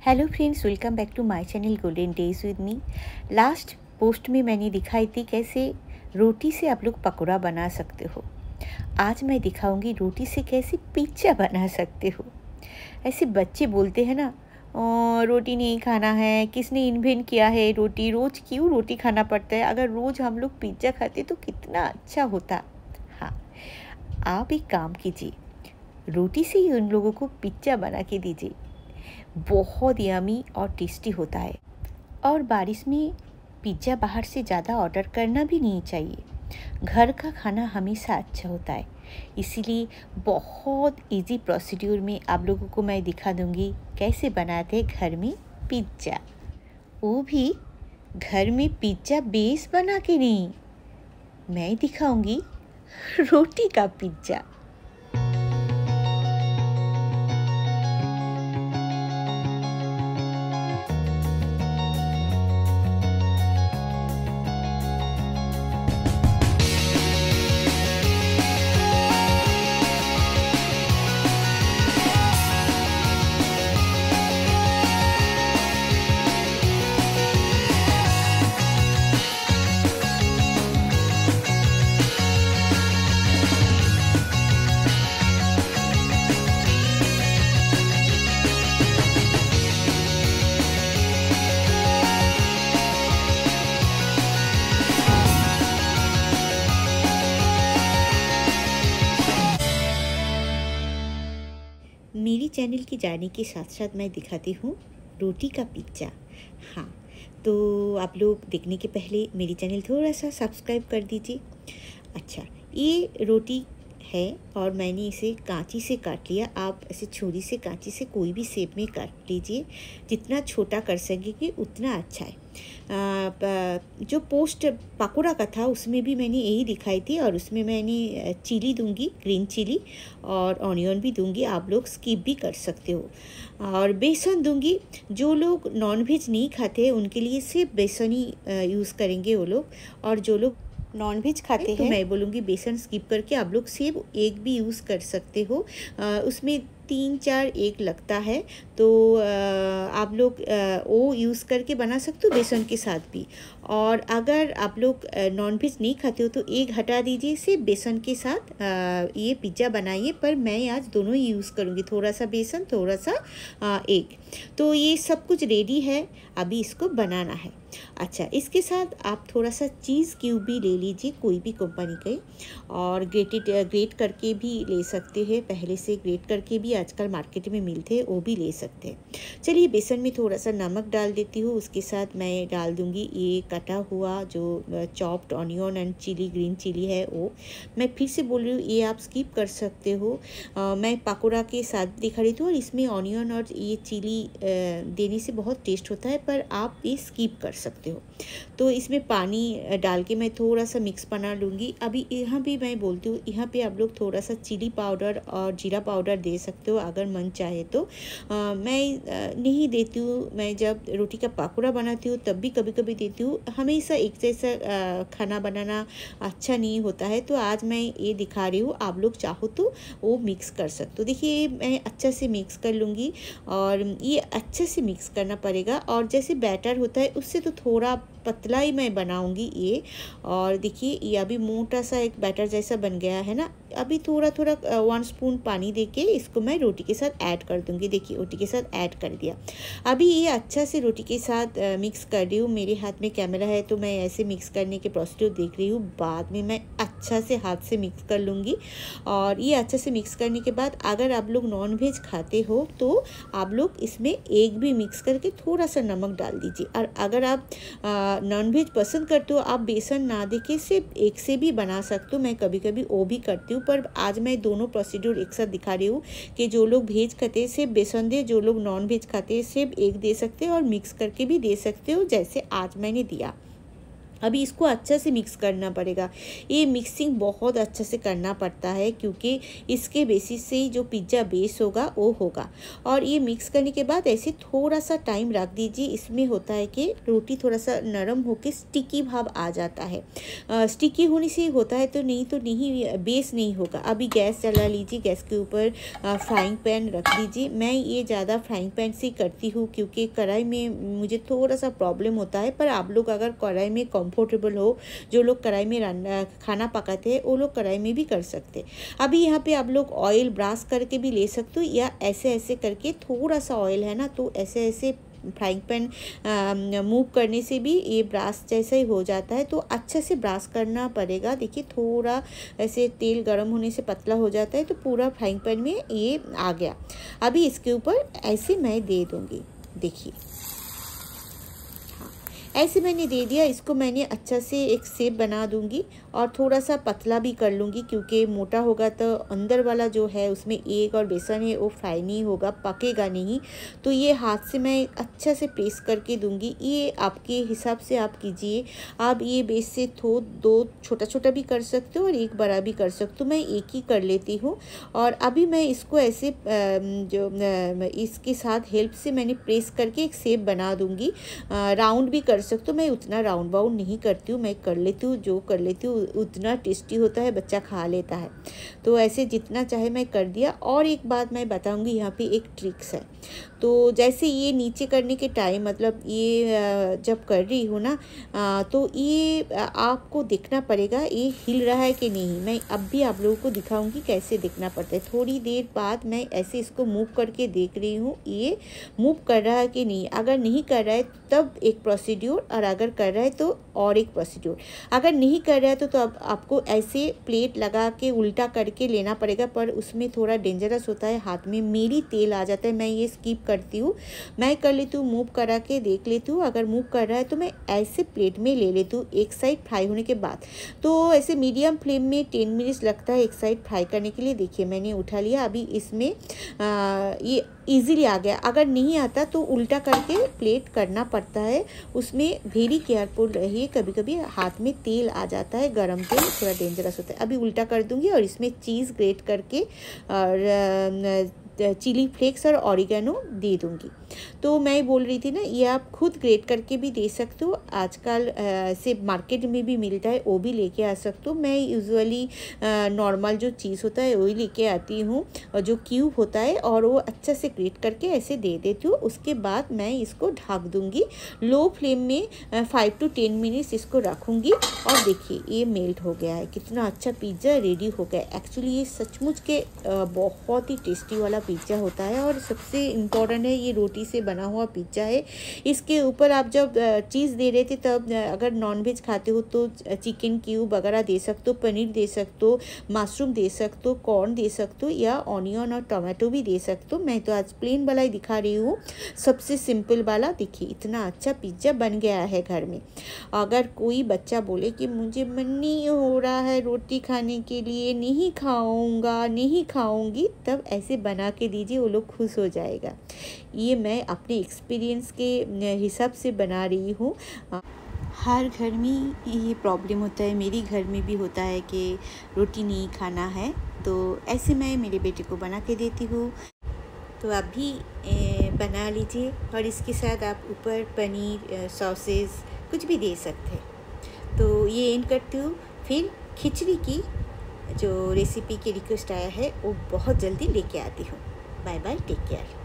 Hello friends, welcome back to my channel Golden Days with me. Last post में मैंने दिखाई थी कैसे रोटी से आप लोग पकौड़ा बना सकते हो। आज मैं दिखाऊंगी रोटी से कैसे पिज्ज़ा बना सकते हो। ऐसे बच्चे बोलते हैं ना, रोटी नहीं खाना है, किसने इन्वेंट किया है रोटी, रोज़ क्यों रोटी खाना पड़ता है, अगर रोज़ हम लोग पिज्ज़ा खाते तो कितना अच्छा होता। हाँ, आप एक काम कीजिए, रोटी से ही उन लोगों को पिज्ज़ा बना के दीजिए। बहुत यमी और टेस्टी होता है। और बारिश में पिज़्ज़ा बाहर से ज़्यादा ऑर्डर करना भी नहीं चाहिए। घर का खाना हमेशा अच्छा होता है। इसीलिए बहुत इजी प्रोसीड्यूर में आप लोगों को मैं दिखा दूंगी कैसे बनाते हैं घर में पिज़्ज़ा। वो भी घर में पिज़्ज़ा बेस बना के नहीं, मैं दिखाऊंगी रोटी का पिज़्ज़ा। मेरी चैनल की जाने के साथ साथ मैं दिखाती हूँ रोटी का पिज़्ज़ा। हाँ, तो आप लोग देखने के पहले मेरी चैनल थोड़ा सा सब्सक्राइब कर दीजिए। अच्छा, ये रोटी है और मैंने इसे कांची से काट लिया। आप ऐसे छुरी से, कांची से कोई भी शेप में काट लीजिए। जितना छोटा कर सकेंगे उतना अच्छा है। जो पोस्ट पकौड़ा का था उसमें भी मैंने यही दिखाई थी, और उसमें मैंने चिली दूंगी, ग्रीन चिली, और ऑनियन भी दूंगी। आप लोग स्किप भी कर सकते हो। और बेसन दूंगी। जो लोग नॉनवेज नहीं खाते उनके लिए सिर्फ बेसन ही यूज़ करेंगे वो लोग, और जो लोग नॉनवेज खाते हैं तो मैं बोलूँगी बेसन स्किप करके आप लोग सिर्फ एग भी यूज़ कर सकते हो। उसमें 3-4 एग लगता है, तो आप लोग वो यूज़ करके बना सकते हो बेसन के साथ भी। और अगर आप लोग नॉनवेज नहीं खाते हो तो एग हटा दीजिए, सिर्फ बेसन के साथ ये पिज़्ज़ा बनाइए। पर मैं आज दोनों ही यूज़ करूँगी, थोड़ा सा बेसन, थोड़ा सा एग। तो ये सब कुछ रेडी है, अभी इसको बनाना है। अच्छा, इसके साथ आप थोड़ा सा चीज़ क्यूब भी ले लीजिए, कोई भी कंपनी के, और ग्रेट करके भी ले सकते हैं। पहले से ग्रेट करके भी आजकल मार्केट में मिलते हैं, वो भी ले सकते हैं। चलिए, बेसन में थोड़ा सा नमक डाल देती हूँ। उसके साथ मैं डाल दूँगी ये कटा हुआ जो chopped onion and chilli, green chilli है वो। मैं फिर से बोल रही हूँ, ये आप स्किप कर सकते हो। मैं पकौड़ा के साथ दिखा रही थी, और इसमें ऑनियन और ये चिली देने से बहुत टेस्ट होता है, पर आप ये स्किप कर सकते हो। तो इसमें पानी डाल के मैं थोड़ा सा मिक्स बना लूँगी। अभी यहाँ भी मैं बोलती हूँ, यहाँ पे आप लोग थोड़ा सा चिली पाउडर और जीरा पाउडर दे सकते हो अगर मन चाहे तो। मैं नहीं देती हूँ। मैं जब रोटी का पकौड़ा बनाती हूँ तब भी कभी कभी देती हूँ। हमेशा एक जैसा खाना बनाना अच्छा नहीं होता है, तो आज मैं ये दिखा रही हूँ। आप लोग चाहो तो वो मिक्स कर सकते हो। देखिए, मैं अच्छा से मिक्स कर लूँगी, और ये अच्छे से मिक्स करना पड़ेगा। और जैसे बैटर होता है उससे तो थोड़ा पतला ही मैं बनाऊंगी ये। और देखिए, ये अभी मोटा सा एक बैटर जैसा बन गया है ना। अभी थोड़ा थोड़ा 1 स्पून पानी देके इसको मैं रोटी के साथ ऐड कर दूंगी। देखिए, रोटी के साथ ऐड कर दिया। अभी ये अच्छा से रोटी के साथ मिक्स कर रही हूँ। मेरे हाथ में कैमरा है तो मैं ऐसे मिक्स करने के प्रोसीड्यूर देख रही हूँ। बाद में मैं अच्छा से हाथ से मिक्स कर लूँगी। और ये अच्छा से मिक्स करने के बाद अगर आप लोग नॉन वेज खाते हो तो आप लोग इसमें एग भी मिक्स करके थोड़ा सा नमक डाल दीजिए। और अगर आप नॉनवेज पसंद करते हो, आप बेसन ना देके सिर्फ एग से भी बना सकते हो। मैं कभी कभी वो भी करती हूँ, पर आज मैं दोनों प्रोसीड्यूर एक साथ दिखा रही हूँ कि जो लोग वेज खाते हैं सिर्फ बेसन दे, जो लोग नॉन वेज खाते हैं सिर्फ एग दे सकते हैं, और मिक्स करके भी दे सकते हो जैसे आज मैंने दिया। अभी इसको अच्छा से मिक्स करना पड़ेगा। ये मिक्सिंग बहुत अच्छा से करना पड़ता है क्योंकि इसके बेसिस से ही जो पिज़्ज़ा बेस होगा वो होगा। और ये मिक्स करने के बाद ऐसे थोड़ा सा टाइम रख दीजिए। इसमें होता है कि रोटी थोड़ा सा नरम होकर स्टिकी भाव आ जाता है। स्टिकी होने से होता है तो नहीं बेस नहीं होगा। अभी गैस जला लीजिए, गैस के ऊपर फ्राइंग पैन रख दीजिए। मैं ये ज़्यादा फ्राइंग पैन से करती हूँ क्योंकि कढ़ाई में मुझे थोड़ा सा प्रॉब्लम होता है। पर आप लोग अगर कढ़ाई में कंफर्टेबल हो, जो लोग कढ़ाई में खाना पकाते हैं वो लोग कढ़ाई में भी कर सकते। अभी यहाँ पे आप लोग ऑयल ब्रश करके भी ले सकते हो या ऐसे ऐसे करके, थोड़ा सा ऑयल है ना तो ऐसे ऐसे फ्राइंग पैन मूव करने से भी ये ब्रश जैसा ही हो जाता है। तो अच्छे से ब्रश करना पड़ेगा। देखिए थोड़ा ऐसे तेल गर्म होने से पतला हो जाता है तो पूरा फ्राइंग पैन में ये आ गया। अभी इसके ऊपर ऐसे मैं दे दूँगी। देखिए ऐसे मैंने दे दिया। इसको मैंने अच्छा से एक शेप बना दूंगी और थोड़ा सा पतला भी कर लूँगी क्योंकि मोटा होगा तो अंदर वाला जो है उसमें एग और बेसन है वो फ्राई नहीं होगा, पकेगा नहीं। तो ये हाथ से मैं अच्छा से प्रेस करके दूंगी। ये आपके हिसाब से आप कीजिए। आप ये बेस से दो छोटा छोटा भी कर सकते हो और एक बड़ा भी कर सकते हो। मैं एक ही कर लेती हूँ। और अभी मैं इसको ऐसे जो इसके साथ हेल्प से मैंने प्रेस करके एक शेप बना दूंगी। राउंड भी कर सकते हो। मैं उतना राउंड बाउंड नहीं करती हूँ, मैं कर लेती हूँ, जो कर लेती हूँ उतना टेस्टी होता है, बच्चा खा लेता है। तो ऐसे जितना चाहे मैं कर दिया। और एक बात मैं बताऊँगी, यहाँ पे एक ट्रिक्स है। तो जैसे ये नीचे करने के टाइम मतलब ये जब कर रही हूँ ना तो ये आपको देखना पड़ेगा ये हिल रहा है कि नहीं। मैं अब भी आप लोगों को दिखाऊंगी कैसे देखना पड़ता है। थोड़ी देर बाद मैं ऐसे इसको मूव करके देख रही हूँ ये मूव कर रहा है कि नहीं। अगर नहीं कर रहा है तब एक प्रोसीड्यूर, और अगर कर रहा है तो और एक प्रोसीड्यूर। अगर नहीं कर रहा है तो अब आपको ऐसे प्लेट लगा के उल्टा करके लेना पड़ेगा। पर उसमें थोड़ा डेंजरस होता है, हाथ में मेरी तेल आ जाता है। मैं ये स्किप करती हूँ। मैं कर लेती हूँ मूव करा के देख लेती हूँ। अगर मूव कर रहा है तो मैं ऐसे प्लेट में ले लेती हूँ एक साइड फ्राई होने के बाद। तो ऐसे मीडियम फ्लेम में 10 मिनट्स लगता है एक साइड फ्राई करने के लिए। देखिए मैंने उठा लिया। अभी इसमें ये इजीली आ गया। अगर नहीं आता तो उल्टा करके प्लेट करना पड़ता है। उसमें वेरी केयरफुल रहिए, कभी कभी हाथ में तेल आ जाता है, गरम तेल थोड़ा डेंजरस होता है। अभी उल्टा कर दूंगी और इसमें चीज़ ग्रेट करके और चिली फ्लेक्स और ऑरिगेनो दे दूंगी। तो मैं बोल रही थी ना, ये आप खुद ग्रेट करके भी दे सकते हो। आजकल से मार्केट में भी मिलता है, वो भी लेके आ सकते हो। मैं यूजुअली नॉर्मल जो चीज़ होता है वही लेके आती हूँ, और जो क्यूब होता है, और वो अच्छा से ग्रेट करके ऐसे दे देती हूँ। उसके बाद मैं इसको ढक दूँगी लो फ्लेम में 5 to 10 मिनट्स इसको रखूँगी। और देखिए ये मेल्ट हो गया है, कितना अच्छा पिज़्ज़ा रेडी हो गया। एक्चुअली ये सचमुच के बहुत ही टेस्टी वाला पिज़्ज़ा होता है। और सबसे इम्पॉर्टेंट है, ये रोटी से बना हुआ पिज़्ज़ा है। इसके ऊपर आप जब चीज़ दे रहे थे तब अगर नॉनवेज खाते हो तो चिकन क्यूब वगैरह दे सकते हो, पनीर दे सकते हो, मशरूम दे सकते हो, कॉर्न दे सकते हो, या ऑनियन और टमाटो भी दे सकते हो। मैं तो आज प्लेन वाला ही दिखा रही हूँ, सबसे सिंपल वाला। देखिए इतना अच्छा पिज़्ज़ा बन गया है घर में। अगर कोई बच्चा बोले कि मुझे मन नहीं हो रहा है रोटी खाने के लिए, नहीं खाऊंगा, नहीं खाऊंगी, तब ऐसे बना के दीजिए, वो लोग खुश हो जाएगा। ये मैं अपने एक्सपीरियंस के हिसाब से बना रही हूँ। हर घर में ये प्रॉब्लम होता है, मेरी घर में भी होता है कि रोटी नहीं खाना है, तो ऐसे मैं मेरे बेटे को बना के देती हूँ। तो आप भी बना लीजिए, और इसके साथ आप ऊपर पनीर, सॉसेस कुछ भी दे सकते हैं। तो ये एंड करती हूँ। फिर खिचड़ी की जो रेसिपी की रिक्वेस्ट आया है वो बहुत जल्दी लेके आती हूँ। Bye bye, take care.